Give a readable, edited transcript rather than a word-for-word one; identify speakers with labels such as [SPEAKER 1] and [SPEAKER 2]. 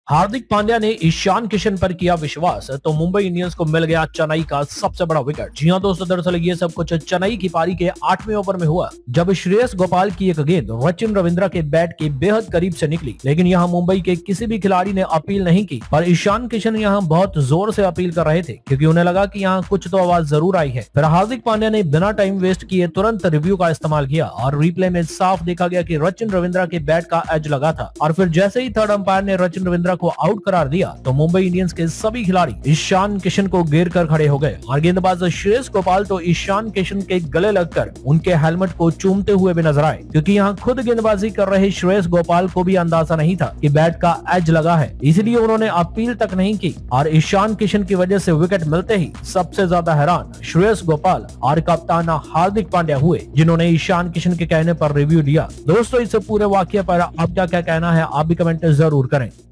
[SPEAKER 1] हार्दिक पांड्या ने ईशान किशन पर किया विश्वास तो मुंबई इंडियंस को मिल गया चेन्नई का सबसे बड़ा विकेट। जी हां दोस्तों, दरअसल ये सब कुछ चेन्नई की पारी के 8वें ओवर में हुआ, जब श्रेयस गोपाल की एक गेंद रचिन रविंद्रा के बैट के बेहद करीब से निकली, लेकिन यहां मुंबई के किसी भी खिलाड़ी ने अपील नहीं की। पर ईशान किशन यहां बहुत जोर से अपील कर रहे थे, क्योंकि उन्हें लगा कि यहां कुछ तो आवाज जरूर आई है। फिर हार्दिक पांड्या ने बिना टाइम वेस्ट किए तुरंत रिव्यू का इस्तेमाल किया और रिप्ले में साफ देखा गया कि रचिन रविंद्रा के बैट का एज लगा था। और फिर जैसे ही थर्ड अंपायर ने रचिन रविंद्रा को आउट करार दिया तो मुंबई इंडियंस के सभी खिलाड़ी ईशान किशन को घेर कर खड़े हो गए और गेंदबाज श्रेयस गोपाल तो ईशान किशन के गले लगकर उनके हेलमेट को चूमते हुए भी नजर आए, क्योंकि यहाँ खुद गेंदबाजी कर रहे श्रेयस गोपाल को भी अंदाजा नहीं था कि बैट का एज लगा है, इसलिए उन्होंने अपील तक नहीं की। और ईशान किशन की वजह से विकेट मिलते ही सबसे ज्यादा हैरान श्रेयस गोपाल और कप्तान हार्दिक पांड्या हुए, जिन्होंने ईशान किशन के कहने पर रिव्यू दिया। दोस्तों, इस पूरे वाकये पर आपका क्या कहना है, आप भी कमेंट जरूर करें।